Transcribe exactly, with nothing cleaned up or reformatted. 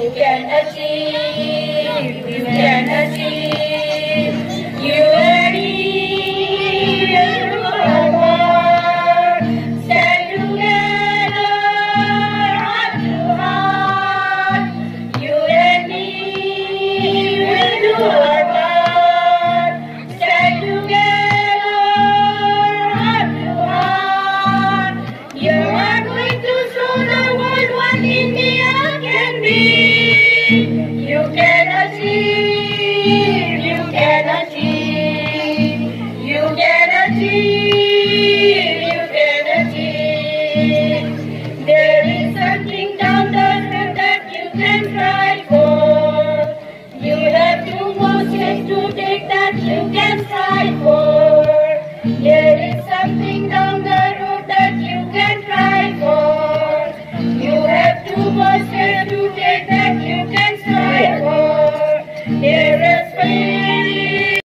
can achieve, you can achieve. You and me, hard work, stand together, heart to heart. You and me will do our part, stand together, heart to heart. You are going to show the world what India can be. You can achieve, you can achieve, you can achieve, you can achieve. There is something down the road that you can try for. You have two more steps to take that you can strive for. There is something down the road that you can try for. You have two more steps to take that you can strive for. There is faith.